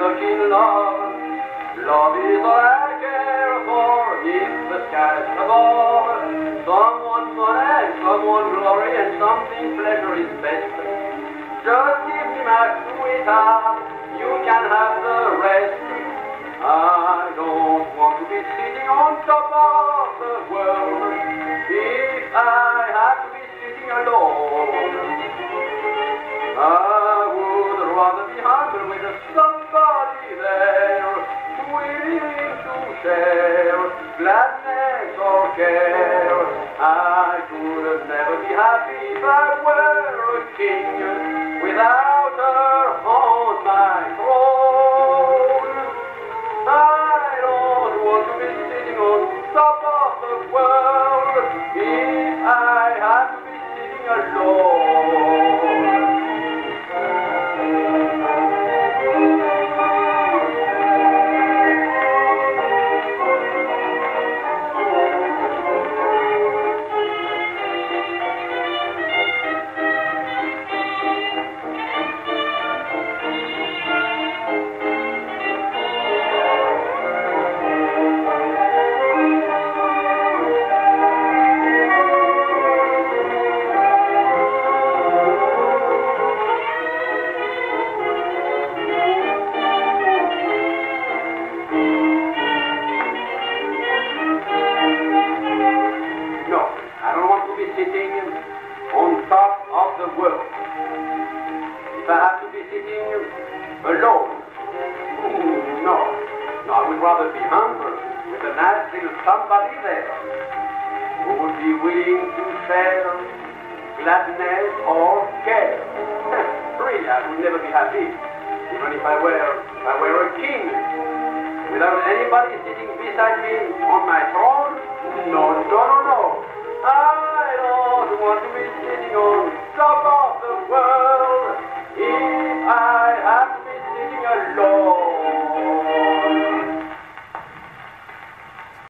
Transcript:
stuck in love. Love is all I care for if the sky's above. Someone fun and someone glory and something pleasure is best. Just give me my sweetheart, you can have the rest. I don't want to be sitting on top of the world if I have to be sitting alone. I would rather be humble with somebody there, willing to share gladness or care. I could never be happy if I were a king without her on my throne. I don't want to be sitting on top of the world if I have to be sitting alone. If I have to be sitting alone, no, I would rather be humble with a nice little somebody there who would be willing to share gladness or care. Really, I would never be happy, even if I were a king, without anybody sitting beside me on my throne. No. I don't want to be